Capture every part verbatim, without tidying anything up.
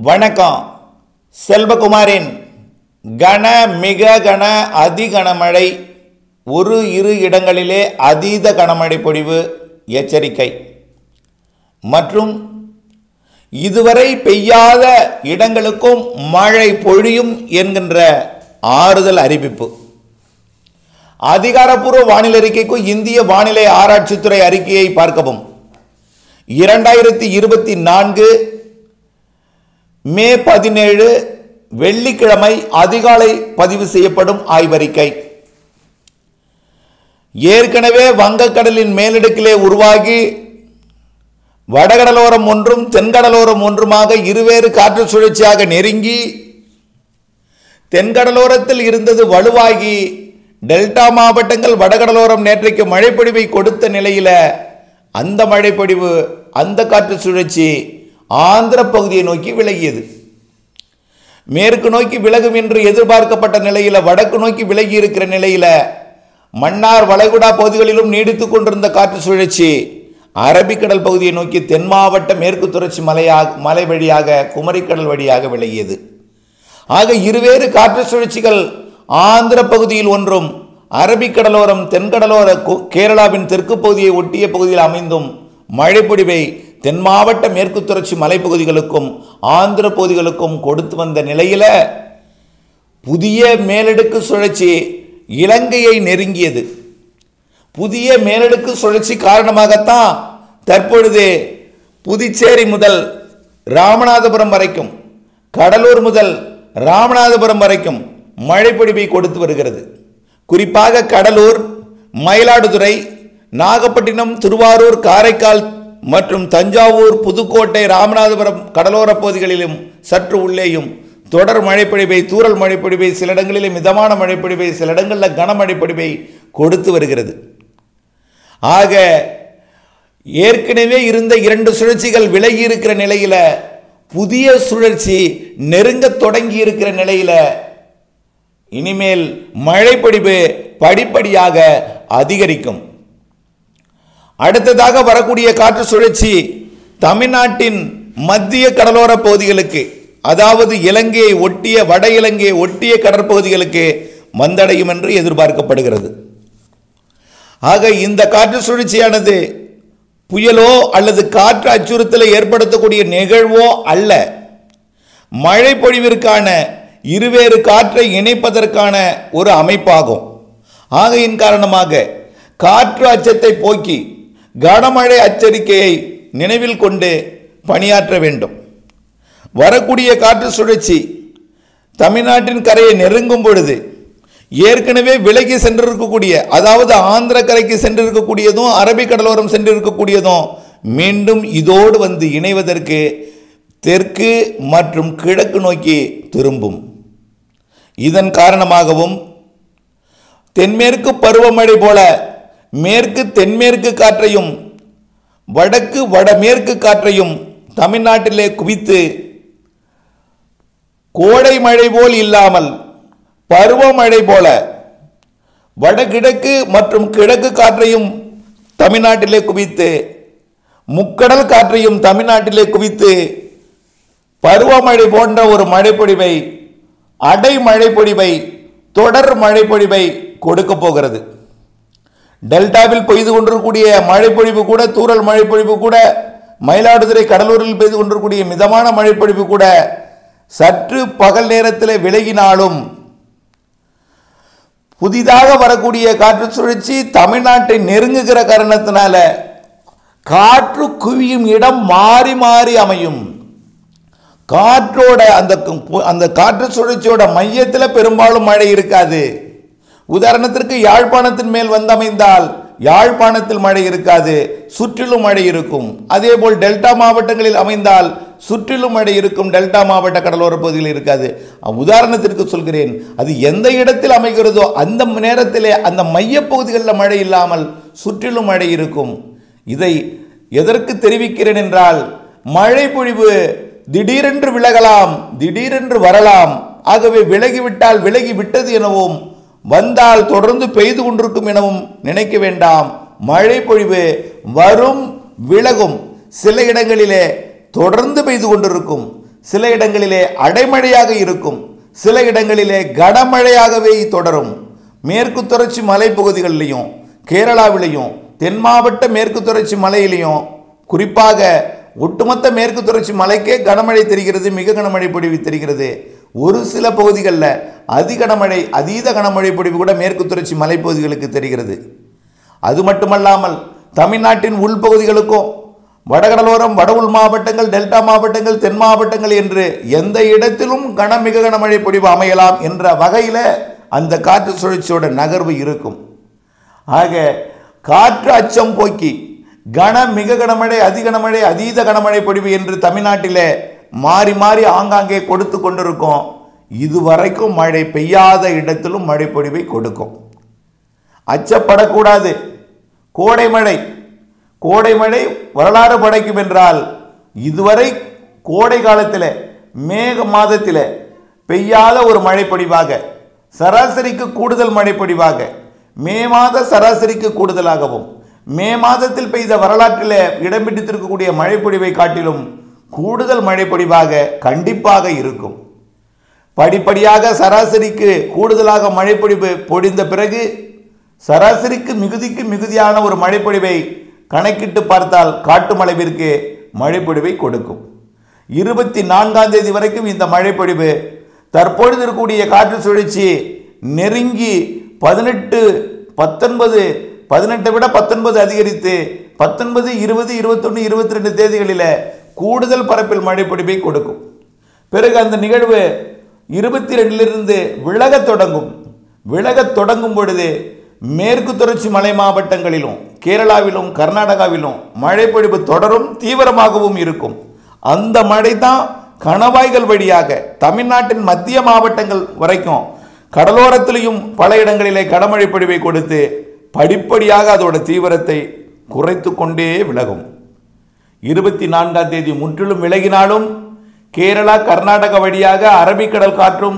வணக்கம். செல்வகுமாரின் கன மிக கன அதி கனமழை, ஒரு இரு இடங்களிலே அதீத கனமழை பொழிவு எச்சரிக்கை மற்றும் இதுவரை பெய்யாத இடங்களுக்கும் மழை பொழியும் என்கின்ற ஆறுதல் அறிவிப்பு. அதிகாரப்பூர்வ வானிலை அறிக்கைக்கு இந்திய வானிலை ஆராய்ச்சித்துறை அறிக்கையை பார்க்கவும். இரண்டாயிரத்தி இருபத்தி நான்கு மே பதினேழு வெள்ளிக்கிழமை அதிகாலை பதிவு செய்யப்படும் ஆய்வறிக்கை. ஏற்கனவே வங்கக்கடலின் மேலடுக்கிலே உருவாகி வடகடலோரம் ஒன்றும் தென்கடலோரம் ஒன்றுமாக இருவேறு காற்று சுழற்சியாக நெருங்கி தென்கடலோரத்தில் இருந்தது வலுவாகி டெல்டா மாவட்டங்கள் வடகடலோரம் நேற்றைக்கு மழைப்பொழிவை கொடுத்த நிலையில அந்த மழைப்பொழிவு அந்த காற்று சுழற்சி ஆந்திர பகுதியை நோக்கி விலகியது. மேற்கு நோக்கி விலகும் என்று எதிர்பார்க்கப்பட்ட நிலையில வடக்கு நோக்கி விலகி இருக்கிற நிலையில மன்னார் வளைகுடா பகுதிகளிலும் நீடித்துக் கொண்டிருந்த காற்று சுழற்சி அரபிக்கடல் பகுதியை நோக்கி தென் மாவட்ட மேற்கு தொடர்ச்சி மலையாக மலை வழியாக குமரிக்கடல் வழியாக விலகியது. ஆக இருவேறு காற்று சுழற்சிகள் ஆந்திர பகுதியில் ஒன்றும் அரபிக்கடலோரம் தென்கடலோர கேரளாவின் தெற்கு பகுதியை ஒட்டிய பகுதியில் அமைந்தும் மழைப்பொழிவை தென் மாவட்ட மேற்கு தொடர்ச்சி மலைப்பகுதிகளுக்கும் ஆந்திர பகுதிகளுக்கும் கொடுத்து வந்த நிலையில புதிய மேலடுக்கு சுழற்சி இலங்கையை நெருங்கியது. புதிய மேலடுக்கு சுழற்சி காரணமாகத்தான் தற்பொழுது புதுச்சேரி முதல் ராமநாதபுரம் வரைக்கும், கடலூர் முதல் ராமநாதபுரம் வரைக்கும் மழைப்பொழிவை கொடுத்து வருகிறது. குறிப்பாக கடலூர், மயிலாடுதுறை, நாகப்பட்டினம், திருவாரூர், காரைக்கால் மற்றும் தஞ்சாவூர், புதுக்கோட்டை, ராமநாதபுரம் கடலோர பகுதிகளிலும் சற்று உள்ளேயும் தொடர் மழைப்பொழிவை, தூறல் மழைப்பொழிவை, சில இடங்களிலே மிதமான மழைப்பொழிவை, சில இடங்களில் கனமழைப்பொழிவை கொடுத்து வருகிறது. ஆக ஏற்கனவே இருந்த இரண்டு சுழற்சிகள் விலகி இருக்கிற நிலையில புதிய சுழற்சி நெருங்க தொடங்கி இருக்கிற நிலையில இனிமேல் மழைப்பொழிவு படிப்படியாக அதிகரிக்கும். அடுத்ததாக வரக்கூடிய காற்று சுழற்சி தமிழ்நாட்டின் மத்திய கடலோர பகுதிகளுக்கு, அதாவது இலங்கையை ஒட்டிய வட இலங்கையை ஒட்டிய கடற்பகுதிகளுக்கு வந்தடையும் என்று எதிர்பார்க்கப்படுகிறது. ஆக இந்த காற்று சுழற்சியானது புயலோ அல்லது காற்று அச்சுறுத்தலை ஏற்படுத்தக்கூடிய நிகழ்வோ அல்ல, மழை பொழிவிற்கான இருவேறு காற்றை இணைப்பதற்கான ஒரு அமைப்பாகும். ஆகையின் காரணமாக காற்று அச்சத்தை போக்கி கனமழை எச்சரிக்கையை நினைவில் கொண்டு பணியாற்ற வேண்டும். வரக்கூடிய காற்று சுழற்சி தமிழ்நாட்டின் கரையை நெருங்கும் பொழுது ஏற்கனவே விலகி சென்றிருக்கக்கூடிய, அதாவது ஆந்திர கரைக்கு சென்றிருக்கக்கூடியதும் அரபிக்கடலோரம் சென்றிருக்கக்கூடியதும் மீண்டும் இதோடு வந்து இணைவதற்கு தெற்கு மற்றும் கிழக்கு நோக்கி திரும்பும். இதன் காரணமாகவும் தென்மேற்கு பருவமழை போல மேற்கு தென்மேற்கு காற்றையும் வடக்கு வடமேற்கு காற்றையும் தமிழ்நாட்டிலே குவித்து கோடை மழை போல் இல்லாமல் பருவமழை போல வடகிழக்கு மற்றும் கிழக்கு காற்றையும் தமிழ்நாட்டிலே குவித்து முக்கடல் காற்றையும் தமிழ்நாட்டிலே குவித்து பருவமழை போன்ற ஒரு மழைப்பொழிவை, அடைமழை பொழிவை, தொடர் மழை பொழிவை கொடுக்க போகிறது. டெல்டாவில் பெய்து கொண்டிருக்கக்கூடிய மழைப்பொழிவு கூட, தூறல் மழைப்பொழிவு கூட, மயிலாடுதுறை கடலூரில் பெய்து கொண்டிருக்கக்கூடிய மிதமான மழைப்பொழிவு கூட சற்று பகல் நேரத்தில் விலகினாலும் புதிதாக வரக்கூடிய காற்று சுழற்சி தமிழ்நாட்டை நெருங்குகிற காரணத்தினால காற்று குவியும் இடம் மாறி மாறி அமையும். காற்றோட அந்த அந்த காற்று சுழற்சியோட மையத்தில் பெரும்பாலும் மழை இருக்காது. உதாரணத்திற்கு யாழ்ப்பாணத்தின் மேல் வந்தமைந்தால் யாழ்ப்பாணத்தில் மழை இருக்காது, சுற்றிலும் மழை இருக்கும். அதே போல் டெல்டா மாவட்டங்களில் அமைந்தால் சுற்றிலும் மழை இருக்கும், டெல்டா மாவட்ட கடலோர பகுதியில் இருக்காது. உதாரணத்திற்கு சொல்கிறேன், அது எந்த இடத்தில் அமைகிறதோ அந்த நேரத்திலே அந்த மையப்பகுதிகளில் மழை இல்லாமல் சுற்றிலும் மழை இருக்கும். இதை எதற்கு தெரிவிக்கிறேன் என்றால், மழை பொழிவு திடீரென்று விலகலாம், திடீரென்று வரலாம். ஆகவே விலகிவிட்டால் விலகி விட்டது எனவும், வந்தால் தொடர்ந்து பெய்து கொண்டிருக்கும் எனவும் நினைக்க வேண்டாம். மழை பொழிவு வரும், விலகும். சில இடங்களிலே தொடர்ந்து பெய்து கொண்டிருக்கும், சில இடங்களிலே அடைமழையாக இருக்கும், சில இடங்களிலே கனமழையாகவே தொடரும். மேற்கு தொடர்ச்சி மலைப்பகுதிகளிலையும் கேரளாவிலையும் தென் மாவட்ட மேற்கு தொடர்ச்சி மலையிலையும் குறிப்பாக ஒட்டுமொத்த மேற்கு தொடர்ச்சி மலைக்கே கனமழை தெரிகிறது, மிக கனமழை பொழிவு தெரிகிறது. ஒரு சில பகுதிகளில் அதி கனமழை அதீத கனமழை பொழிவு கூட மேற்கு தொடர்ச்சி மலைப்பகுதிகளுக்கு தெரிகிறது. அது மட்டுமல்லாமல் தமிழ்நாட்டின் உள்பகுதிகளுக்கும் வடகடலோரம் வட உள் மாவட்டங்கள் டெல்டா மாவட்டங்கள் தென் மாவட்டங்கள் என்று எந்த இடத்திலும் கன மிக கனமழை பொழிவு அமையலாம் என்ற வகையில் அந்த காற்று சுழற்சியோட நகர்வு இருக்கும். ஆக காற்று அச்சம் போக்கி கன மிக கனமழை அதிகனமழை அதீத கனமழை பொழிவு என்று தமிழ்நாட்டிலே மாறி மாறி ஆங்காங்கே கொடுத்து கொண்டிருக்கும். இதுவரைக்கும் மழை பெய்யாத இடத்திலும் மழை பொழிவை கொடுக்கும். அச்சப்படக்கூடாது. கோடை மழை கோடை மழை வரலாறு படைக்கும் என்றால் இதுவரை கோடை காலத்தில் மேக மாதத்தில் பெய்யாத ஒரு மழை பொழிவாக, சராசரிக்கு கூடுதல் மழை பொழிவாக, மே மாத சராசரிக்கு கூடுதலாகவும் மே மாதத்தில் பெய்த வரலாற்றில் இடம் பிடித்திருக்கக்கூடிய மழை பொழிவை காட்டிலும் கூடுதல் மழை பொழிவாக கண்டிப்பாக இருக்கும். படிப்படியாக சராசரிக்கு கூடுதலாக மழை பொழிவு பொழிந்த பிறகு சராசரிக்கு மிகுதிக்கு மிகுதியான ஒரு மழை பொழிவை கணக்கிட்டு பார்த்தால் காட்டும் அளவிற்கு மழை பொழிவை கொடுக்கும். இருபத்தி நான்காம் தேதி வரைக்கும் இந்த மழை பொழிவு தற்பொழுது இருக்கக்கூடிய காற்று சுழற்சி நெருங்கி பதினெட்டு பத்தொன்பது பதினெட்டை விட பத்தொன்பது அதிகரித்து பத்தொன்பது இருபது இருபத்தொன்று இருபத்தி ரெண்டு தேதிகளில் கூடுதல் பரப்பில் மழை பொழிவை கொடுக்கும். பிறகு அந்த நிகழ்வு இருபத்தி ரெண்டிலிருந்து விலகத் தொடங்கும். விலகத் தொடங்கும் பொழுது மேற்கு தொடர்ச்சி மலை மாவட்டங்களிலும் கேரளாவிலும் கர்நாடகாவிலும் மழை பொழிவு தொடரும், தீவிரமாகவும் இருக்கும். அந்த மழை தான் கணவாய்கள் வழியாக தமிழ்நாட்டின் மத்திய மாவட்டங்கள் வரைக்கும் கடலோரத்திலையும் பல இடங்களிலே கனமழை பொழிவை கொடுத்து படிப்படியாக அதோட தீவிரத்தை குறைத்து கொண்டே விலகும். இருபத்தி நான்காம் தேதி முற்றிலும் விலகினாலும் கேரளா கர்நாடக வழியாக அரபிக்கடல் காற்றும்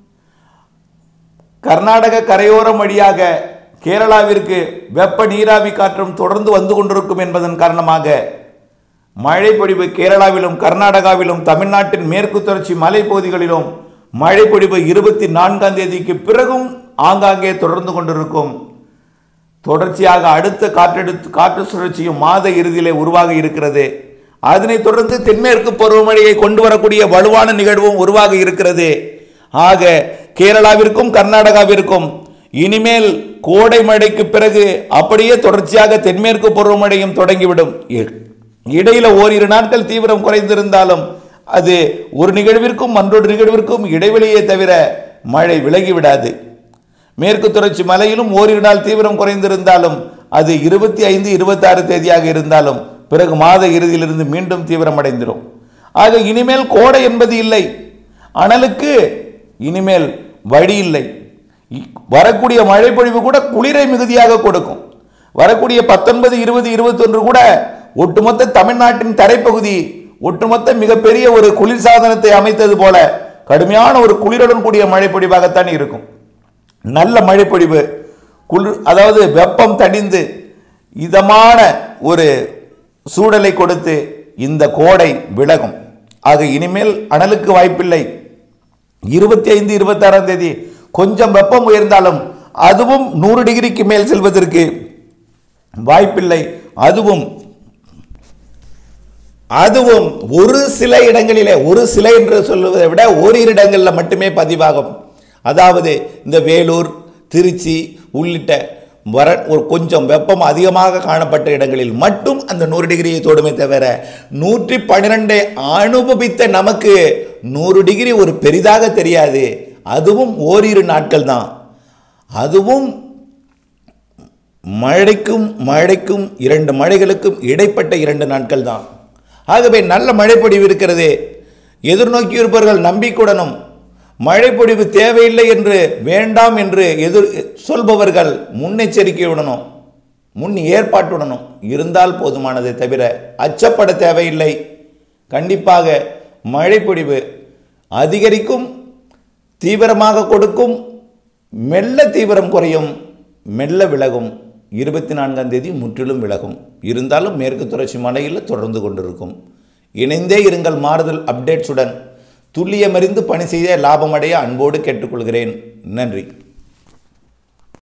கர்நாடக கரையோரம் வழியாக கேரளாவிற்கு வெப்ப நீராவி காற்றும் தொடர்ந்து வந்து கொண்டிருக்கும் என்பதன் காரணமாக மழை பொழிவு கேரளாவிலும் கர்நாடகாவிலும் தமிழ்நாட்டின் மேற்கு தொடர்ச்சி மலைப்பகுதிகளிலும் மழை பொழிவு இருபத்தி நான்காம் தேதிக்கு பிறகும் ஆங்காங்கே தொடர்ந்து கொண்டிருக்கும். தொடர்ச்சியாக அடுத்த காற்றெடுத்து காற்று சுழற்சியும் மாத இறுதியிலே உருவாக இருக்கிறது. அதனைத் தொடர்ந்து தென்மேற்கு பருவமழையை கொண்டு வரக்கூடிய வலுவான நிகழ்வும் உருவாக இருக்கிறது. ஆக கேரளாவிற்கும் கர்நாடகாவிற்கும் இனிமேல் கோடை மழைக்கு பிறகு அப்படியே தொடர்ச்சியாக தென்மேற்கு பருவமழையும் தொடங்கிவிடும். இடையில ஓரிரு நாட்கள் தீவிரம் குறைந்திருந்தாலும் அது ஒரு நிகழ்விற்கும் மற்றொரு நிகழ்விற்கும் இடைவெளியே தவிர மழை விலகிவிடாது. மேற்கு தொடர்ச்சி மலையிலும் ஓரிரு நாள் தீவிரம் குறைந்திருந்தாலும் அது இருபத்தி ஐந்து இருபத்தி ஆறு தேதியாக இருந்தாலும் பிறகு மாத இறுதியிலிருந்து மீண்டும் தீவிரம் அடைந்திடும். ஆக இனிமேல் கோடை என்பது இல்லை, அனலுக்கு இனிமேல் வழி இல்லை. வரக்கூடிய மழை பொழிவு கூட குளிரை மிகுதியாக கொடுக்கும். வரக்கூடிய பத்தொன்பது இருபது இருபத்தொன்று கூட ஒட்டுமொத்த தமிழ்நாட்டின் தரைப்பகுதி ஒட்டுமொத்த மிகப்பெரிய ஒரு குளிர் சாதனத்தை அமைத்தது போல கடுமையான ஒரு குளிருடன் கூடிய மழை பொழிவாகத்தான் இருக்கும். நல்ல மழை பொழிவு, குளிர் அதாவது வெப்பம் தணிந்து இதமான ஒரு சூழலை கொடுத்து இந்த கோடை விலகும். ஆக இனிமேல் அனலுக்கு வாய்ப்பில்லை. இருபத்தி ஐந்து இருபத்தி ஆறாம் தேதி கொஞ்சம் வெப்பம் உயர்ந்தாலும் அதுவும் நூறு டிகிரிக்கு மேல் செல்வதற்கு வாய்ப்பில்லை. அதுவும் அதுவும் ஒரு சில இடங்களிலே, ஒரு சில என்று சொல்வதை விட ஓரிரு இடங்களில் மட்டுமே பதிவாகும். அதாவது இந்த வேலூர் திருச்சி உள்ளிட்ட வர ஒரு கொஞ்சம் வெப்பம் அதிகமாக காணப்பட்ட இடங்களில் மட்டும் அந்த நூறு டிகிரியை தொடுமே தவிர நூற்றி பன்னிரெண்டை அனுபவித்த நமக்கு நூறு டிகிரி ஒரு பெரிதாக தெரியாது. அதுவும் ஓரிரு நாட்கள் தான். அதுவும் மழைக்கும் மழைக்கும் இரண்டு மழைகளுக்கும் இடைப்பட்ட இரண்டு நாட்கள் தான். ஆகவே நல்ல மழைப்பொழிவு இருக்கிறது. எதிர்நோக்கி இருப்பவர்கள் நம்பிக்கையுடனும் மழை பொழிவு தேவையில்லை என்று வேண்டாம் என்று எதிர் சொல்பவர்கள் முன்னெச்சரிக்கையுடனும் முன் ஏற்பாட்டுடனும் இருந்தால் போதுமானதை தவிர அச்சப்பட தேவையில்லை. கண்டிப்பாக மழை பொழிவு அதிகரிக்கும், தீவிரமாக கொடுக்கும், மெல்ல தீவிரம் குறையும், மெல்ல விலகும். இருபத்தி நான்காம் தேதி முற்றிலும் விலகும். இருந்தாலும் மேற்கு தொடர்ச்சி மலையில் தொடர்ந்து கொண்டிருக்கும். இணைந்தே இருங்கள் மாறுதல் அப்டேட்ஸுடன். துல்லியமறிந்து பணி செய்ய லாபமடைய அன்போடு கேட்டுக்கொள்கிறேன். நன்றி.